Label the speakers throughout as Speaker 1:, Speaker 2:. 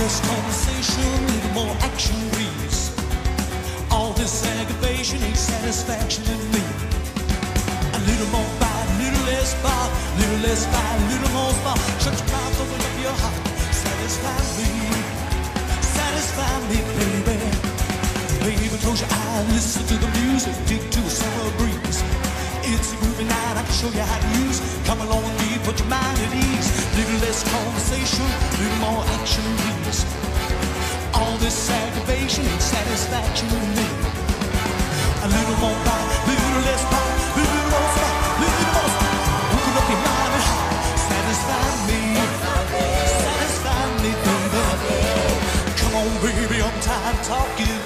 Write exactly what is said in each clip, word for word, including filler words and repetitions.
Speaker 1: less conversation, a little more action, please. All this aggravation ain't satisfaction in me. A little more fight, a little less fight, a little less fight, a little more spark. Shut your mouth, open up your heart. Satisfy me, satisfy me, baby. Baby, close your eyes, listen to the music, dig to a summer breeze. It's a groovy night, I can show you how to use. Come along with me, put your mind at ease. Little less conversation, little more action, please. All this aggravation ain't satisfaction in me. A little more fight, little less fight, little more fight, little more fight. Open up your mind and heart, satisfy me, satisfy me, baby. Come on, baby, I'm tired of talking.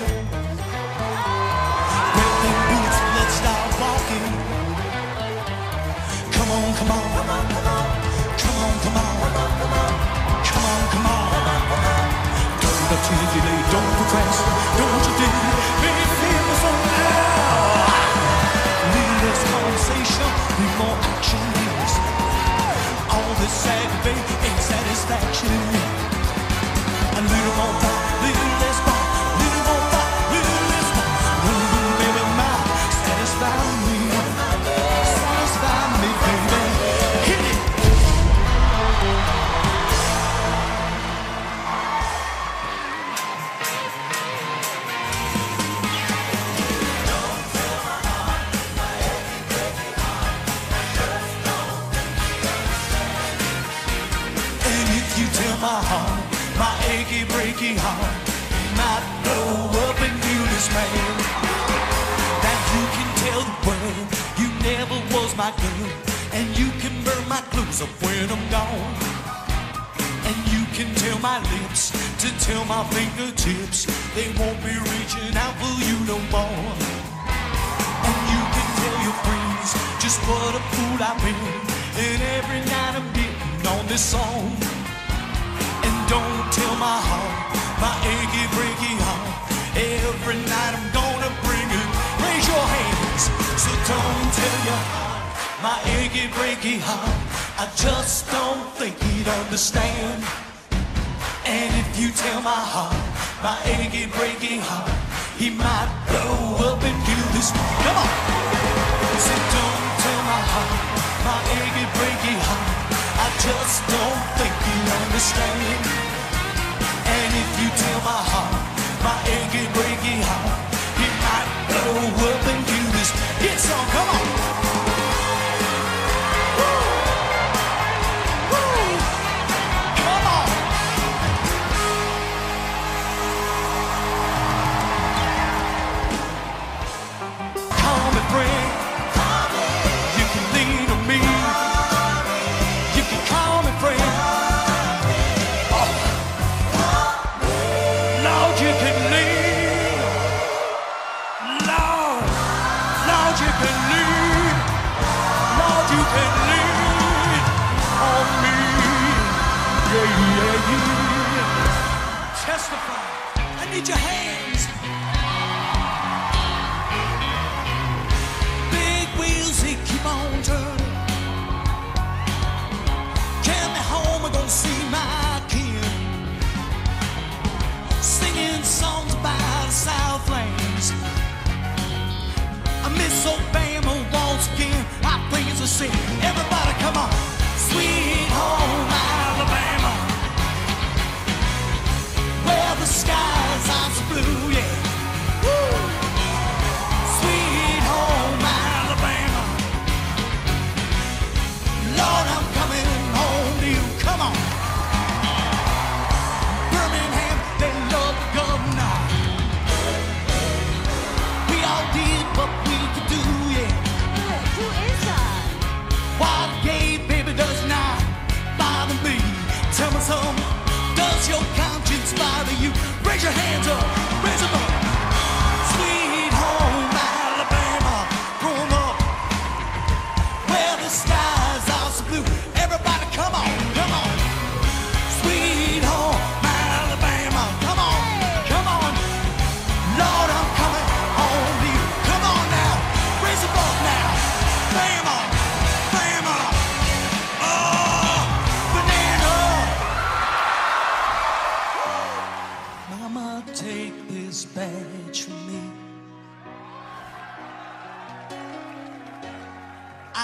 Speaker 1: Grab them boots and let's start walking. Come on, come on, come on, come on, come on, come on, come on, come on. Don't articulate, don't procrastinate, don't you dare, baby, feel me so now. Need less conversation, need more action, please. All this aggravate ain't satisfaction in me. A little more fight, little less fight, little more fight, little less fight. Little baby, my satisfy me, satisfy me, baby. Hit it. And if you tell my heart, my achy, breaky heart might blow up into dismay, that you can tell the world you never was my girl, and you can burn my clothes up when I'm gone, and you can tell my lips to tell my fingertips they won't be reaching out for you no more, and you can tell your friends just what a fool I've been, and every night I'm getting on this song. Don't tell my heart, my achy, breaky heart. Every night I'm gonna bring it. Raise your hands. So don't tell your heart, my achy, breaky heart. I just don't think he'd understand. And if you tell my heart, my achy, breaky heart, he might blow up into this. Come on. So don't tell my heart, my achy, breaky heart. I just don't think he'd understand. And if you tell my heart, my achy, breaky heart, he might blow up into this hit song. Come on. Woo. Woo. Come on. Call me friend. Call me. You can lean on me. Call me. You can call me friend. Lord, you can lean. Lord, Lord, you can lean. Lord, you can lean on me. Yeah, yeah, yeah. Testify. I need your hands. Big wheels, they keep on turning. Carry me home, I'm gonna see my kin. Singing songs about the Southlands. I miss Alabama once again. I think it's a sin. Everybody, come on. Sweet home Alabama, where the skies are so blue, yeah. Woo. Sweet home Alabama,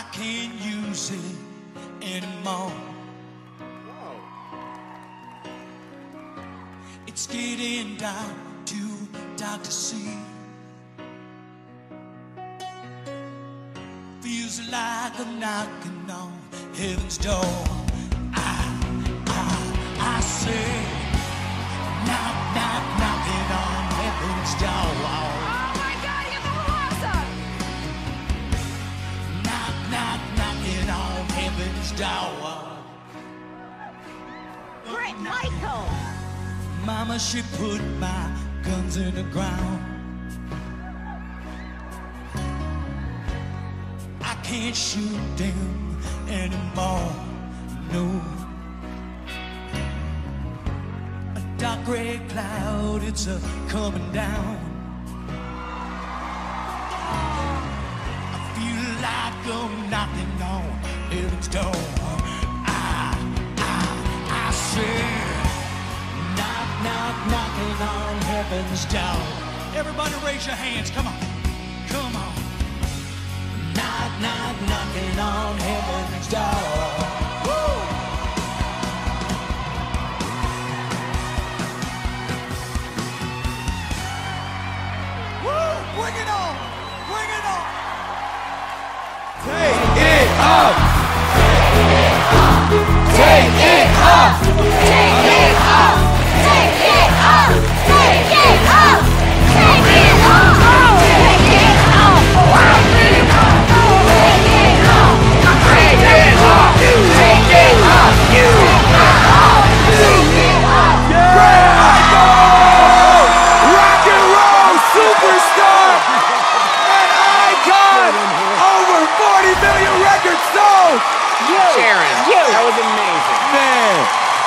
Speaker 1: I can't use it anymore. It's getting down to dark to see. Feels like I'm knocking on heaven's door. I, I, I say, knock, knock, knocking on heaven's door.
Speaker 2: Oh my God, you're so awesome!
Speaker 1: Knock, knock, knocking on heaven's door.
Speaker 2: Brett Michael!
Speaker 1: Mama, she put my guns in the ground. I can't shoot them anymore, no. A dark gray cloud, it's a coming down. I feel like I'm knocking on heaven's door. I, I, I say, knock, knock, knocking on heaven's door. Everybody raise your hands, come on, come on. Knock, knock, knocking on heaven's door. Woo! Woo! Bring it on! Bring it on!
Speaker 3: Take it up! Take it up!
Speaker 2: Take it up! Take it up! Take it up! Take it up! Take it up! Oh, I really want to take it up! Take it up! Take it up! You take it up!
Speaker 3: Brett Michael! Rock and roll superstar! An icon! Over forty million records sold!
Speaker 4: Sharon, that was amazing.
Speaker 3: Man!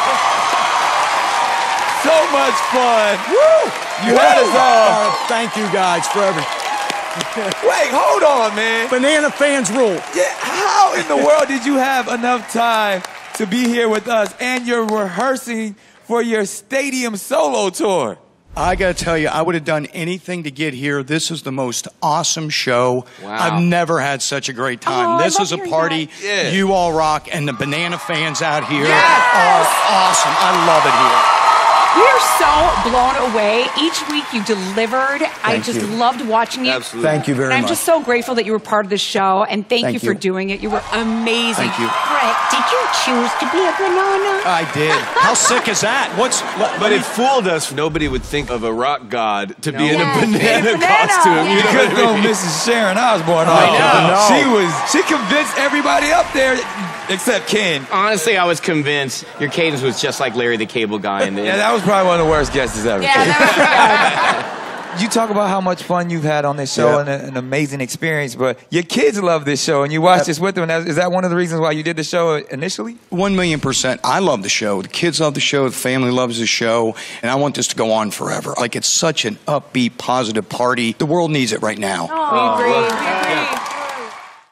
Speaker 3: So much fun! Woo! You had us all.
Speaker 5: Thank you guys for everything.
Speaker 3: Wait, hold on, man.
Speaker 5: Banana fans rule.
Speaker 3: Yeah, how in the world did you have enough time to be here with us and you're rehearsing for your stadium solo tour?
Speaker 5: I got to tell you, I would have done anything to get here. This is the most awesome show.
Speaker 4: Wow.
Speaker 5: I've never had such a great time.
Speaker 2: Oh, I
Speaker 5: this
Speaker 2: love
Speaker 5: is a
Speaker 2: hearing
Speaker 5: party.
Speaker 2: that.
Speaker 3: Yeah.
Speaker 5: You all rock, and the Banana fans out here
Speaker 4: Yes.
Speaker 5: are awesome. I love it here.
Speaker 6: We are so blown away. Each week you delivered. I just loved watching you.
Speaker 4: Absolutely.
Speaker 5: Thank you very
Speaker 6: And I'm
Speaker 5: much.
Speaker 6: just so grateful that you were part of the show, and thank,
Speaker 5: Thank
Speaker 6: you for
Speaker 5: you.
Speaker 6: doing it. You were amazing.
Speaker 5: Thank you.
Speaker 2: Brett, did you choose to be a banana?
Speaker 5: I did. How sick is that? What's? Let,
Speaker 4: But it fooled us. Nobody would think of a rock god to be in
Speaker 2: Yeah.
Speaker 4: a banana,
Speaker 6: Banana.
Speaker 4: costume.
Speaker 6: Yeah.
Speaker 4: You
Speaker 3: You
Speaker 4: know
Speaker 3: couldn't
Speaker 4: what I
Speaker 3: throw
Speaker 4: mean?
Speaker 3: Missus Sharon Osbourne
Speaker 4: I
Speaker 3: off.
Speaker 4: know.
Speaker 3: She was, she convinced everybody up there except Ken.
Speaker 4: Honestly, I was convinced your cadence was just like Larry the Cable Guy. And
Speaker 3: Yeah, that was probably one of the worst guests ever.
Speaker 6: Yeah, that was pretty good.
Speaker 3: You talk about how much fun you've had on this show
Speaker 5: Yeah.
Speaker 3: and a, an amazing experience, but your kids love this show and you watch this with them. And that- is that one of the reasons why you did the show initially?
Speaker 5: One million percent. I love the show. The kids love the show. The family loves the show. And I want this to go on forever. Like, it's such an upbeat, positive party. The world needs it right now.
Speaker 6: We agree. We agree.